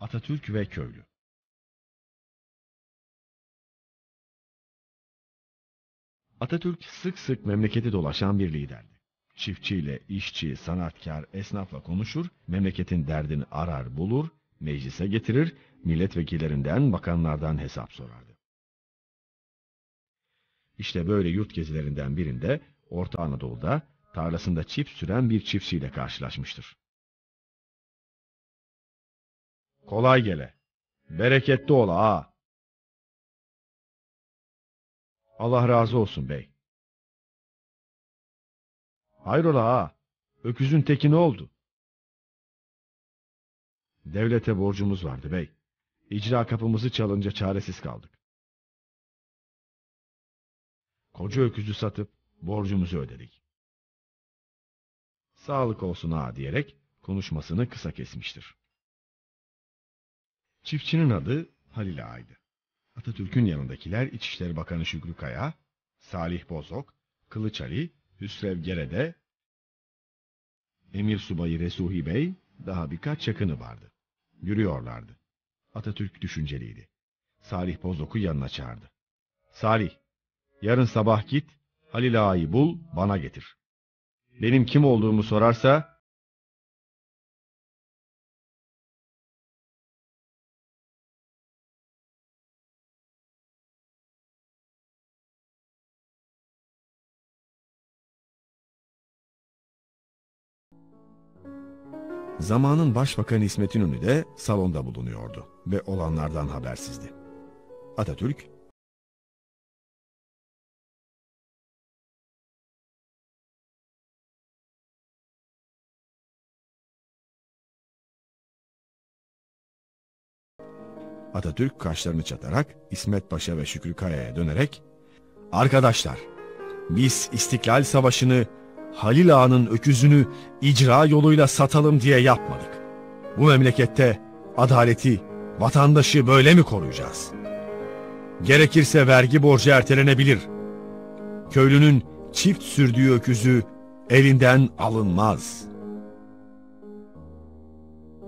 Atatürk ve köylü. Atatürk sık sık memleketi dolaşan bir liderdi. Çiftçiyle, işçi, sanatkar, esnafla konuşur, memleketin derdini arar bulur, meclise getirir, milletvekillerinden, bakanlardan hesap sorardı. İşte böyle yurt gezilerinden birinde Orta Anadolu'da tarlasında çift süren bir çiftçiyle karşılaşmıştır. Kolay gele, bereketli ola ağa. Allah razı olsun bey. Hayrola ağa, öküzün teki ne oldu? Devlete borcumuz vardı bey. İcra kapımızı çalınca çaresiz kaldık. Koca öküzü satıp borcumuzu ödedik. Sağlık olsun ağa diyerek konuşmasını kısa kesmiştir. Çiftçinin adı Halil Ağa'ydı. Atatürk'ün yanındakiler İçişleri Bakanı Şükrü Kaya, Salih Bozok, Kılıç Ali, Hüsrev Gerede, Emir Subayı Resuhi Bey, daha birkaç yakını vardı. Yürüyorlardı. Atatürk düşünceliydi. Salih Bozok'u yanına çağırdı. Salih, yarın sabah git, Halil Ağa'yı bul, bana getir. Benim kim olduğumu sorarsa, zamanın Başbakanı İsmet İnönü de salonda bulunuyordu ve olanlardan habersizdi. Atatürk, kaşlarını çatarak İsmet Paşa ve Şükrü Kaya'ya dönerek, "Arkadaşlar, biz İstiklal Savaşı'nı Halil Ağa'nın öküzünü icra yoluyla satalım diye yapmadık. Bu memlekette adaleti, vatandaşı böyle mi koruyacağız? Gerekirse vergi borcu ertelenebilir. Köylünün çift sürdüğü öküzü elinden alınmaz.